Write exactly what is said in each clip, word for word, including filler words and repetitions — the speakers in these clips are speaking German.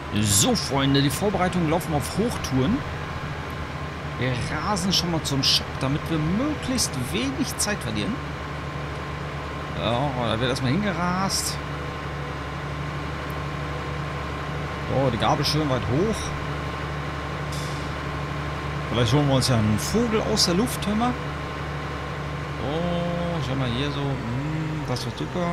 So, Freunde, die Vorbereitungen laufen auf Hochtouren. Wir rasen schon mal zum Shop, damit wir möglichst wenig Zeit verlieren. Ja, da wird erstmal hingerast. So, die Gabel schön weit hoch. Vielleicht holen wir uns ja einen Vogel aus der Luft, hör mal. Oh, schau mal hier so. Hm, das wird super.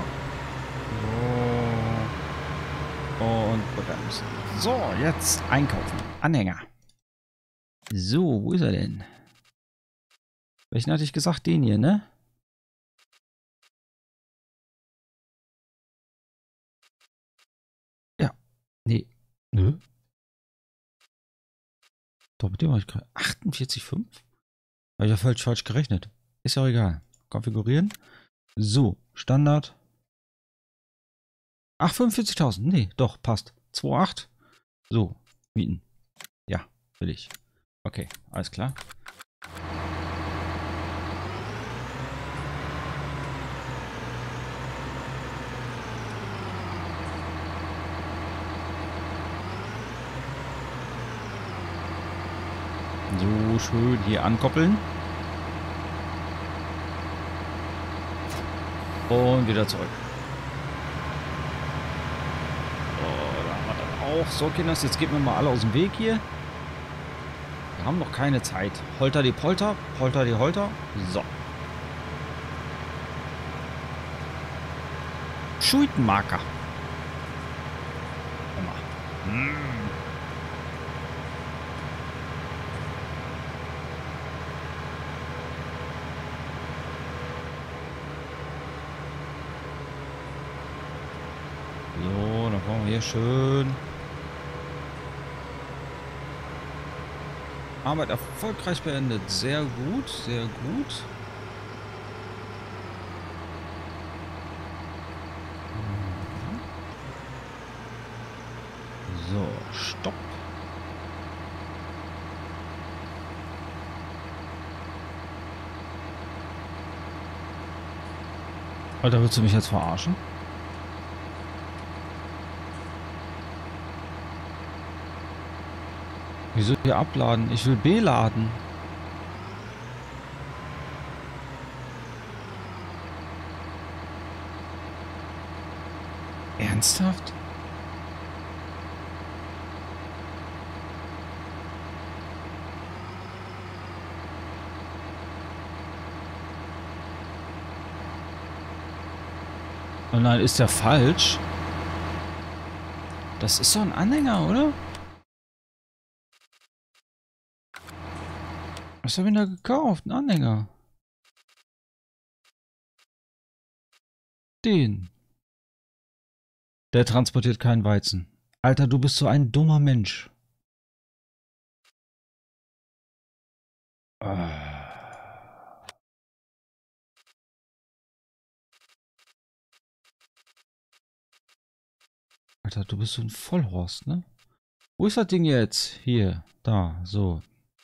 So. Und bremsen. So, jetzt einkaufen. Anhänger. So, wo ist er denn? Welchen hatte ich gesagt? Den hier, ne? Ja. Nee. Nö. Doch, mit dem habe ich gerade achtundvierzig Komma fünf. Habe ich ja falsch, falsch gerechnet. Ist ja auch egal. Konfigurieren. So, Standard. Ach, fünfundvierzigtausend. Nee, doch, passt. zwei Komma acht. So, mieten. Ja, will ich. Okay, alles klar. So, schön hier ankoppeln. Und wieder zurück. So, da haben wir dann auch. So, Kinders, jetzt gehen wir mal alle aus dem Weg hier. Wir haben noch keine Zeit. Holter die Polter, Polter die Holter. So. Schuitenmarker. Hm. So, dann brauchen wir hier schön. Arbeit erfolgreich beendet. Sehr gut, sehr gut. So, stopp. Alter, willst du mich jetzt verarschen? Wieso hier abladen? Ich will B-laden. Ernsthaft? Oh nein, ist der falsch? Das ist doch ein Anhänger, oder? Was habe ich denn da gekauft? Ein Anhänger. Den. Der transportiert keinen Weizen. Alter, du bist so ein dummer Mensch. Ah. Alter, du bist so ein Vollhorst, ne? Wo ist das Ding jetzt? Hier, da, so.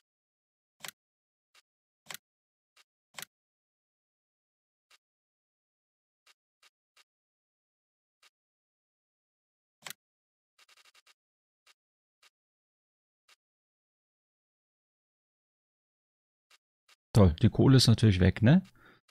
Toll, die Kohle ist natürlich weg, ne?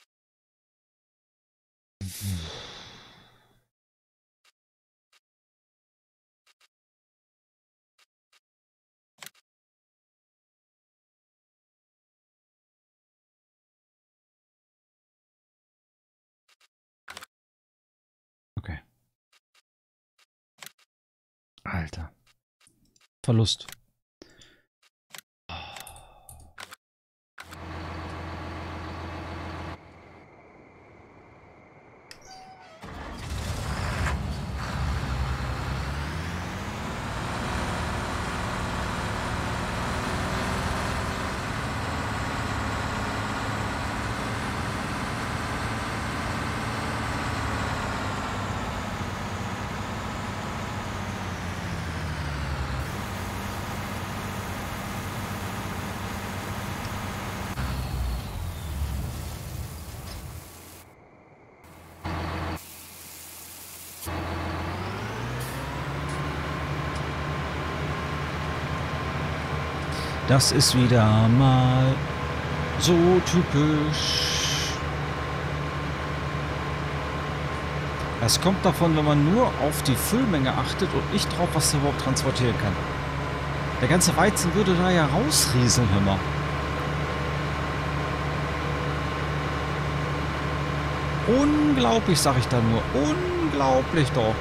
Okay. Alter. Verlust. Das ist wieder mal so typisch. Das kommt davon, wenn man nur auf die Füllmenge achtet und nicht drauf, was er überhaupt transportieren kann. Der ganze Weizen würde da ja rausrieseln, hör mal. Unglaublich, sag ich da nur. Unglaublich doch.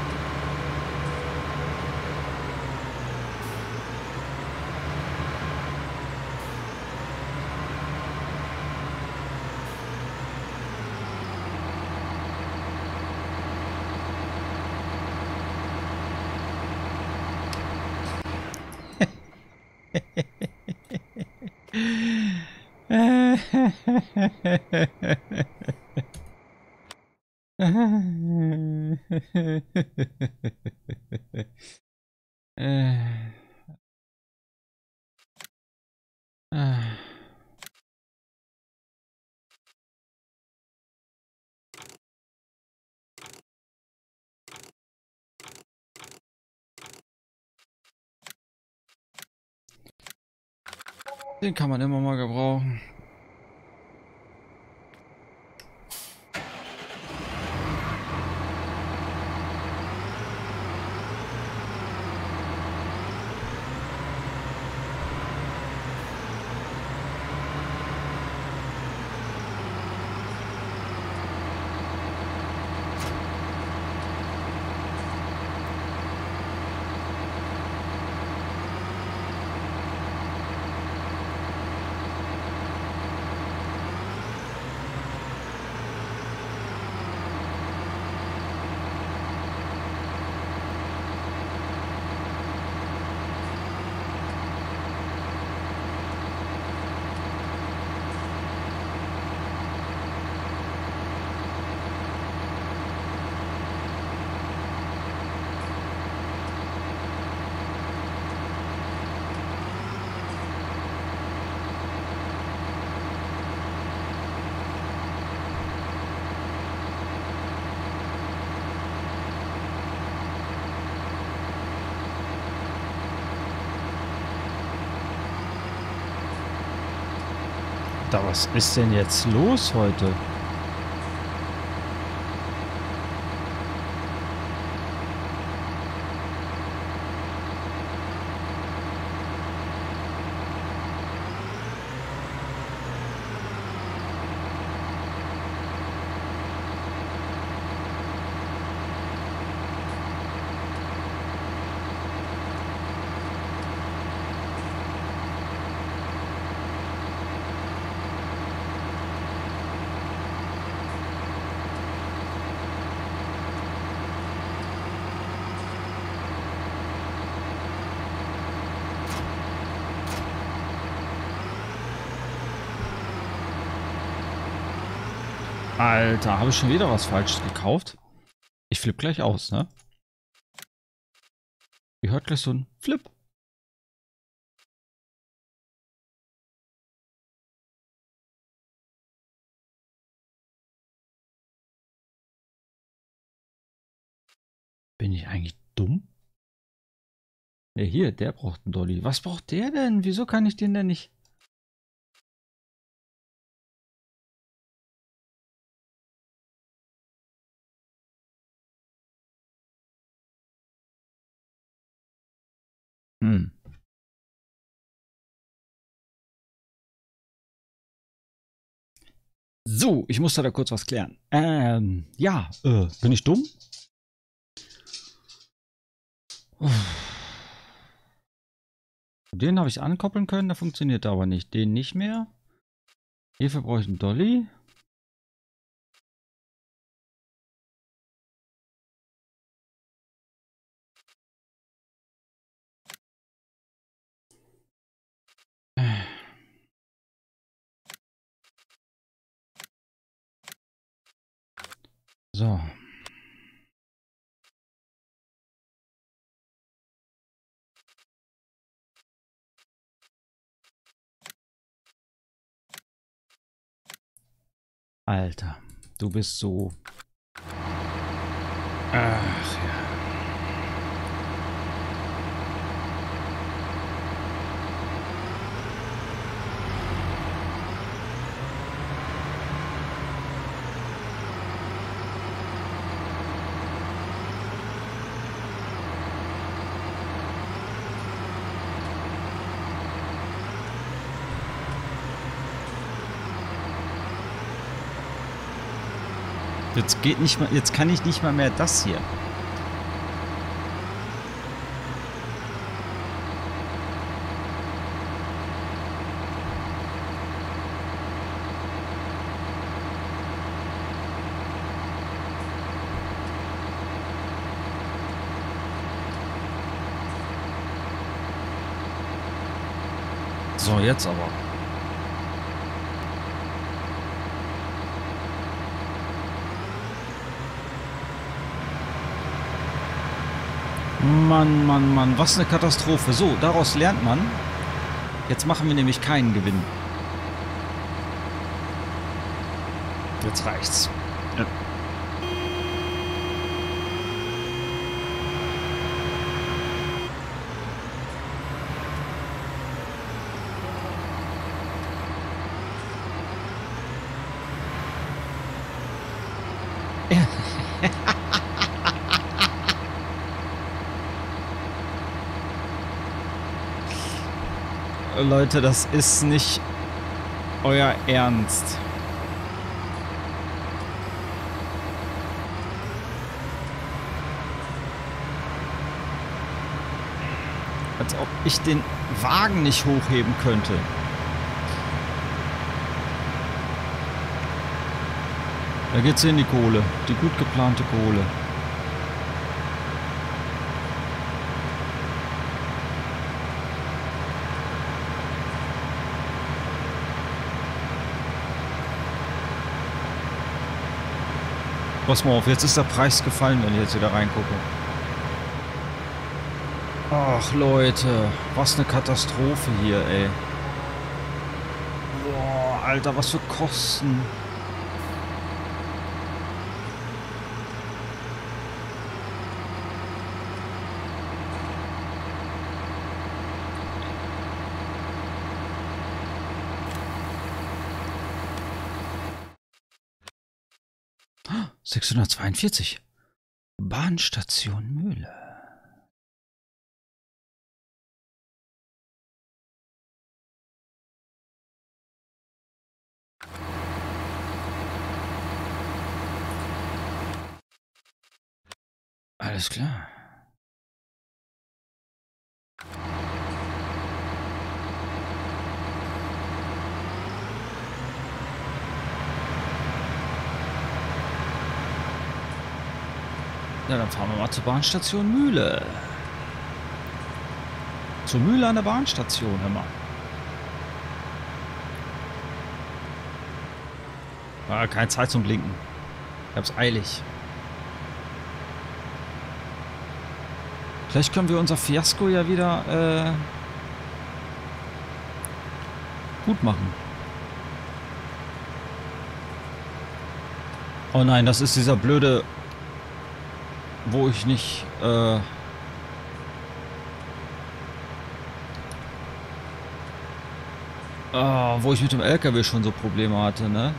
Den kann man immer mal gebrauchen. Da, was ist denn jetzt los heute? Alter, habe ich schon wieder was Falsches gekauft? Ich flippe gleich aus, ne? Ihr hört gleich so ein Flip. Bin ich eigentlich dumm? Ne, hier, der braucht einen Dolly. Was braucht der denn? Wieso kann ich den denn nicht? Hm. So, ich muss da kurz was klären. Ähm, ja, äh, bin ich dumm? Den habe ich ankoppeln können, der funktioniert aber nicht. Den nicht mehr. Hierfür brauche ich einen Dolly. So. Alter, du bist so... Ach ja. Ja. Jetzt geht nicht mal, jetzt kann ich nicht mal mehr das hier. So, jetzt aber. Mann, Mann, Mann, was eine Katastrophe. So, daraus lernt man. Jetzt machen wir nämlich keinen Gewinn. Jetzt reicht's. Ja. Leute, das ist nicht euer Ernst. Als ob ich den Wagen nicht hochheben könnte. Da geht's in die Kohle. Die gut geplante Kohle. Pass mal auf, jetzt ist der Preis gefallen, wenn ich jetzt wieder reingucke. Ach Leute, was eine Katastrophe hier, ey. Boah, Alter, was für Kosten. sechshundertzweiundvierzig. Bahnstation Mühle. Alles klar. Ja, dann fahren wir mal zur Bahnstation Mühle. Zur Mühle an der Bahnstation, hör mal. Ah, keine Zeit zum Blinken. Ich hab's eilig. Vielleicht können wir unser Fiasko ja wieder äh, gut machen. Oh nein, das ist dieser blöde, wo ich nicht äh, oh, wo ich mit dem L K W schon so Probleme hatte, ne?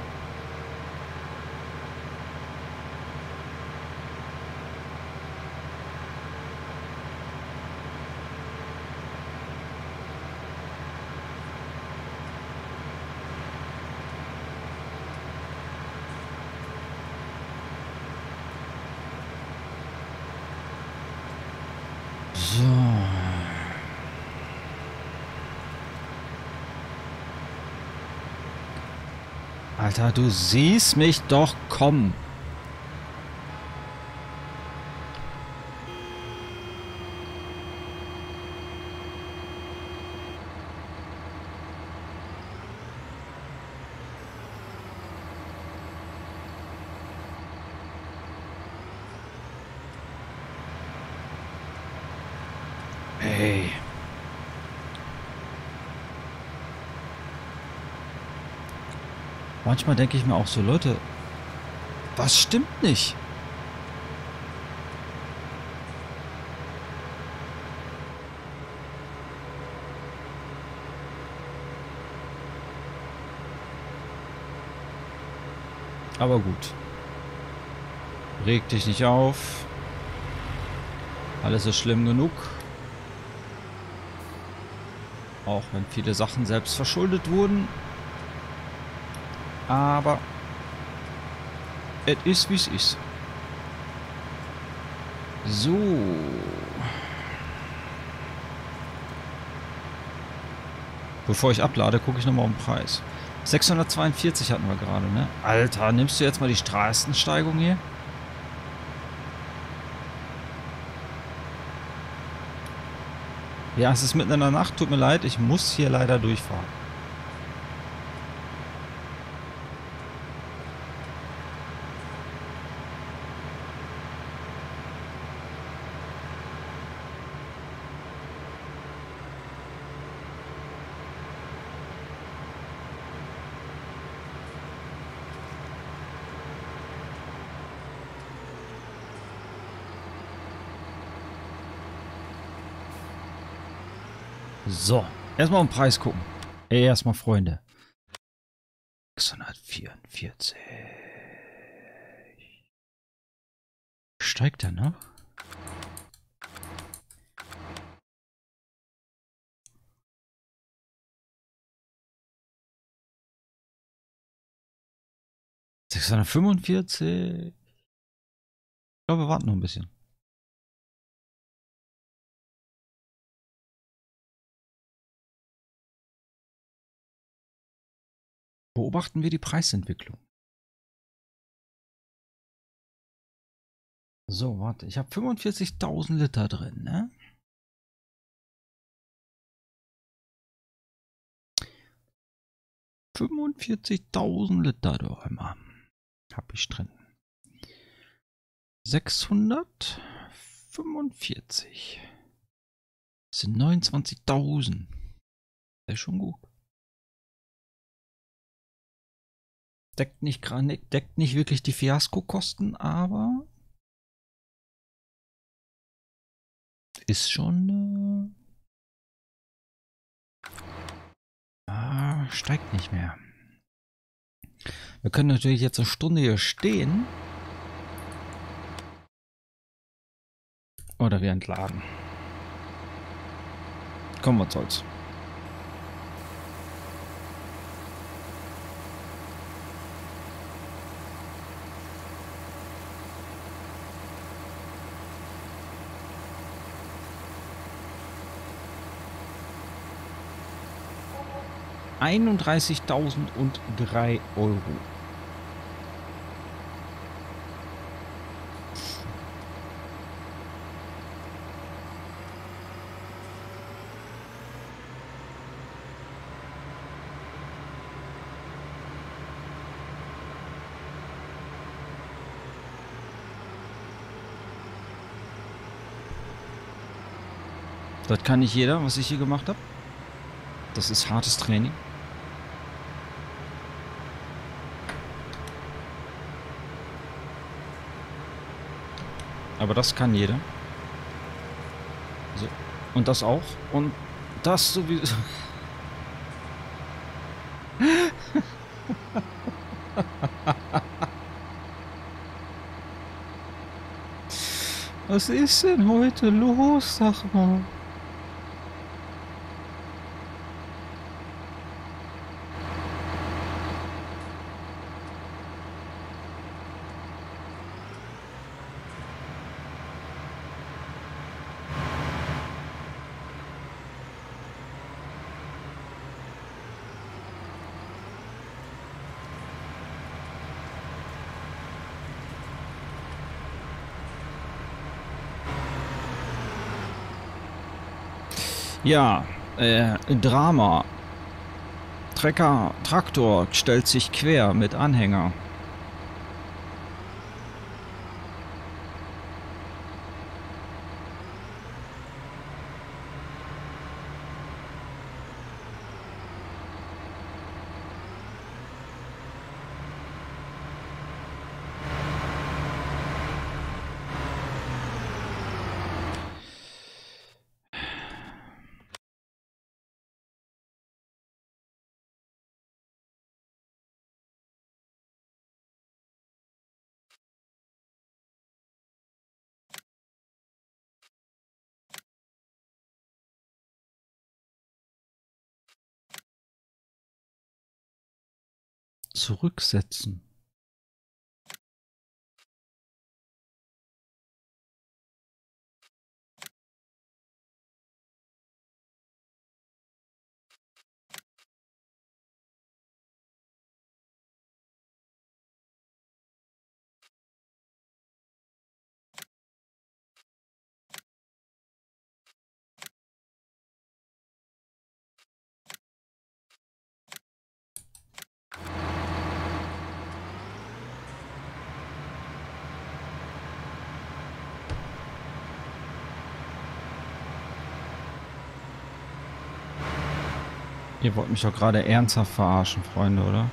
So. Alter, du siehst mich doch kommen. Hey. Manchmal denke ich mir auch so, Leute, was stimmt nicht? Aber gut. Reg dich nicht auf. Alles ist schlimm genug. Auch wenn viele Sachen selbst verschuldet wurden. Aber Es ist, wie es ist. So. Bevor ich ablade, gucke ich nochmal um den Preis. sechshundertzweiundvierzig hatten wir gerade, ne? Alter, nimmst du jetzt mal die Straßensteigung hier? Ja, es ist mitten in der Nacht, tut mir leid, ich muss hier leider durchfahren. So, erstmal um den Preis gucken. Erstmal, Freunde. sechshundertvierundvierzig. Steigt er noch? sechshundertfünfundvierzig. Ich glaube, wir warten noch ein bisschen. Beobachten wir die Preisentwicklung. So, warte, ich habe fünfundvierzigtausend Liter drin, ne? fünfundvierzigtausend Liter, doch einmal. Habe ich drin. sechshundertfünfundvierzig. Das sind neunundzwanzigtausend. Das ist schon gut. Deckt nicht, deckt nicht wirklich die Fiasko-Kosten, aber ist schon... Äh, ah, steigt nicht mehr. Wir können natürlich jetzt eine Stunde hier stehen. Oder wir entladen. Kommen wir soll's. einunddreißigtausenddrei Euro. Das kann nicht jeder, was ich hier gemacht habe. Das ist hartes Training. Aber das kann jeder. So. Und das auch. Und das sowieso. Was ist denn heute los, sag mal? Ja, äh, Drama. Trecker, Traktor stellt sich quer mit Anhänger. Zurücksetzen. Ihr wollt mich doch gerade ernsthaft verarschen, Freunde, oder?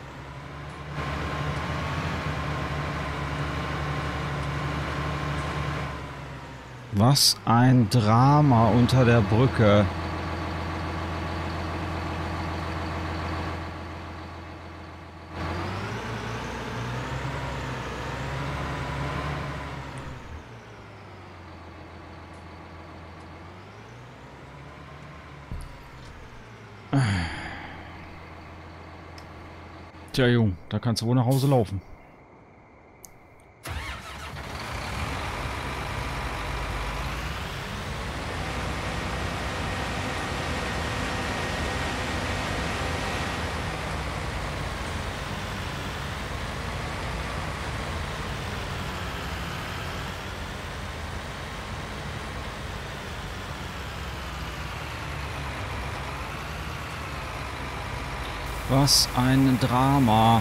Was ein Drama unter der Brücke. Tja, Jung, da kannst du wohl nach Hause laufen. Was ein Drama.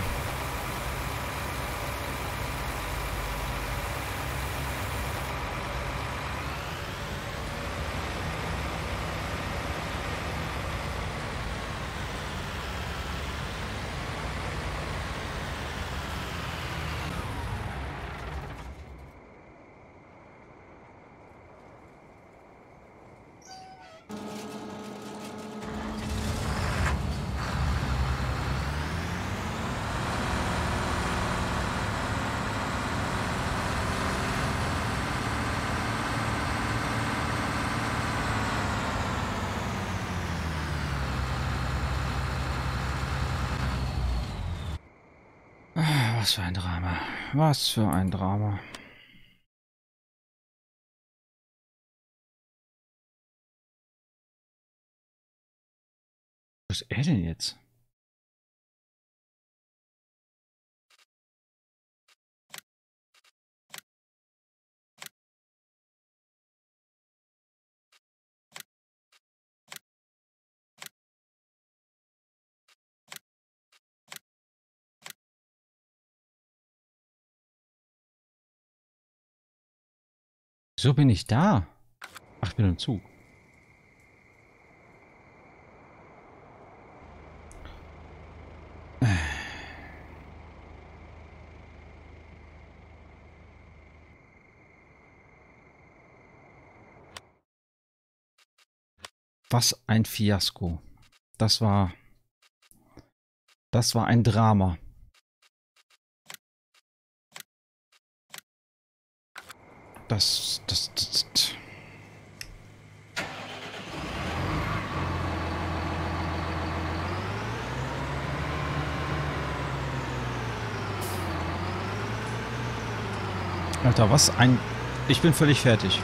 Was für ein Drama. Was für ein Drama. Was ist er denn jetzt? So bin ich da. Ach, ich bin im Zug. Was ein Fiasko. Das war... Das war ein Drama. Das... Das... das, das. Alter, was ein... Ich bin völlig fertig.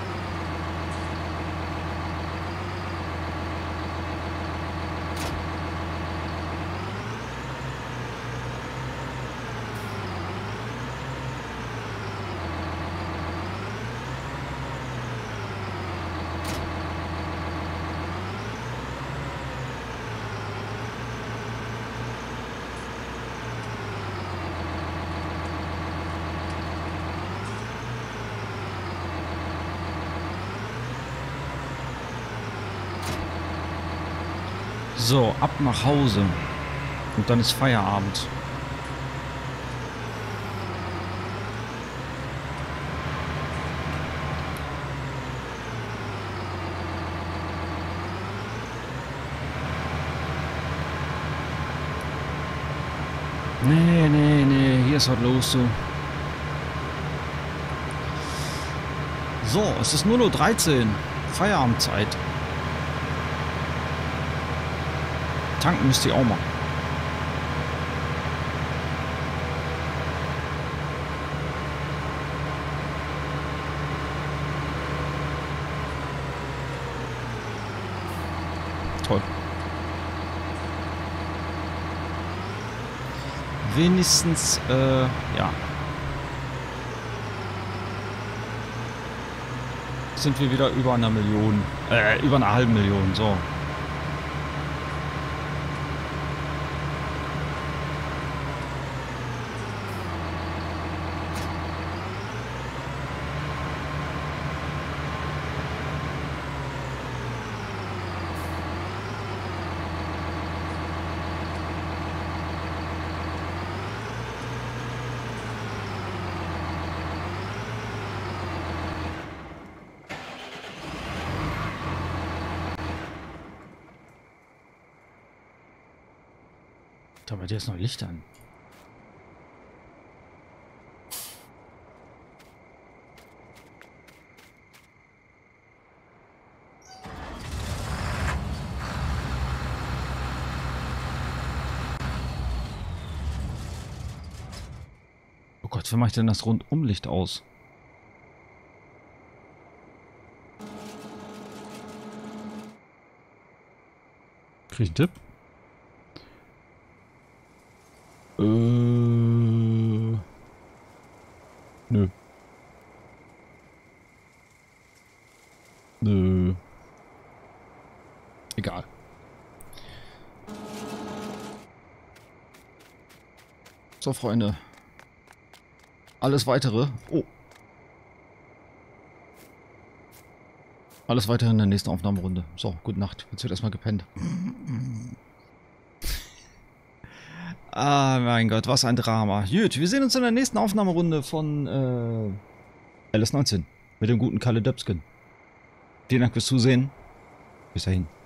So, ab nach Hause. Und dann ist Feierabend. Nee, nee, nee, hier ist was los, so. So, es ist nur nur dreizehn. Feierabendzeit. Tanken müsst ihr auch mal. Toll. Wenigstens, äh, ja. Sind wir wieder über einer Million. Äh, über einer halben Million, so. Da bei dir ist noch Licht an. Oh Gott, wie mache ich denn das Rundumlicht aus? Krieg ich einen Tipp? Äh. Nö. Nö. Egal. So, Freunde. Alles weitere. Oh. Alles weitere in der nächsten Aufnahmerunde. So, gute Nacht. Jetzt wird erstmal gepennt. Ah, mein Gott, was ein Drama. Gut, wir sehen uns in der nächsten Aufnahmerunde von äh, L S neunzehn. Mit dem guten Kalle Döpsken. Vielen Dank fürs Zusehen. Bis dahin.